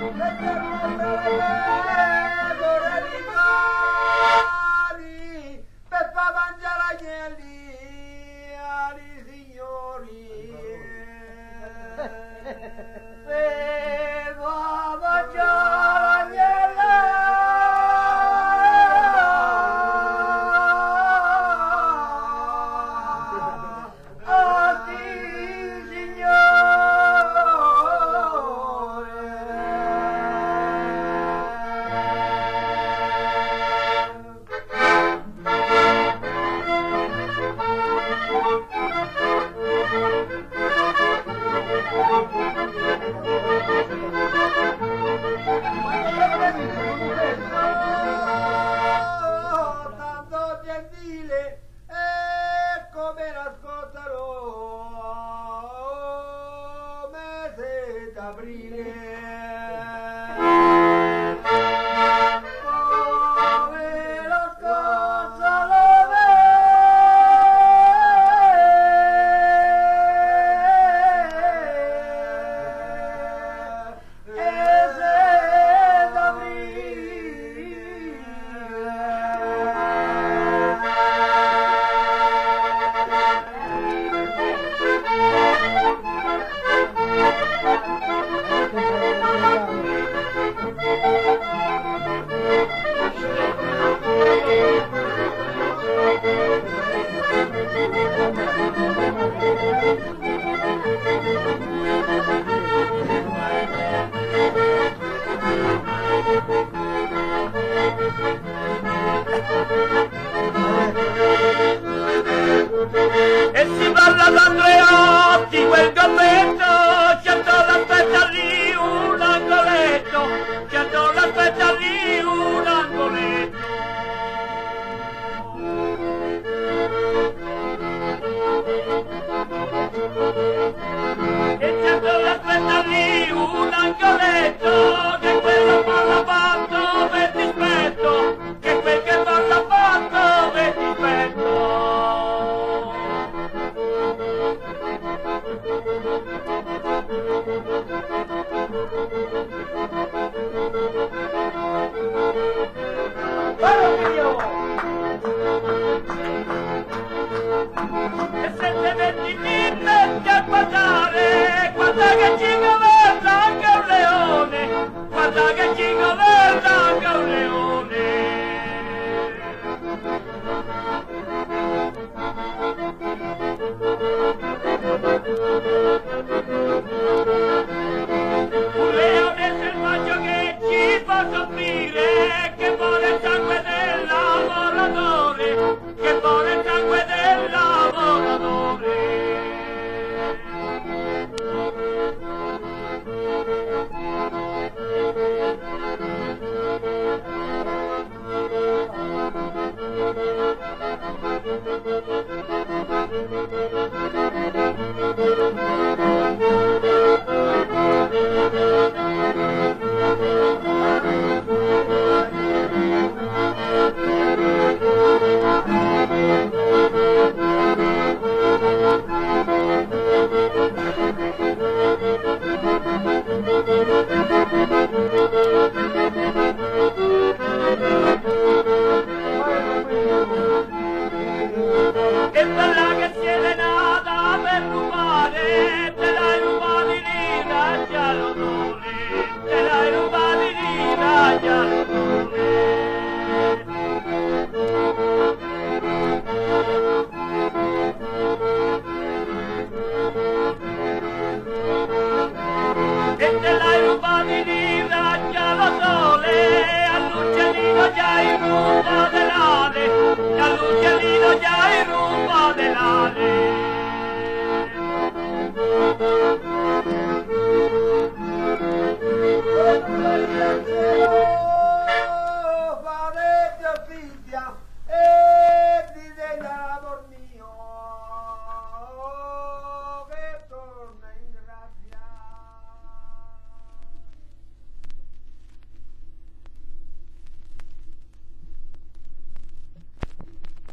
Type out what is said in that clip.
per far mangiare agnelli ai signori. Per far mangiare tanto gentile e come l'ascolterò mese d'aprile. Come lo scozzolone mese d'aprile. E si parla d'Andreotti, quel galletto, certo l'aspetta lì un angoletto, certo l'aspetta lì un angoletto. E certo l'aspetta lì un angoletto, che quello parla fatto per dispetto, che quel che parla fatto per dispetto. E se te metti lì metti a guardare, guarda che ci governa anche un leone, guarda che ci governa anche un leone. Un leone selvaggio che ci fa soffrire, che vuole il sangue del lavoratore, che vuole il sangue del lavoratore. E quella che siete nata per rubare, te l'hai rubati lì da giallodone, te l'hai rubati lì da giallodone. E te l'hai rubati lì da giallodone, all'uccellino già in ruba dell'ale, all'uccellino già in ruba dell'ale.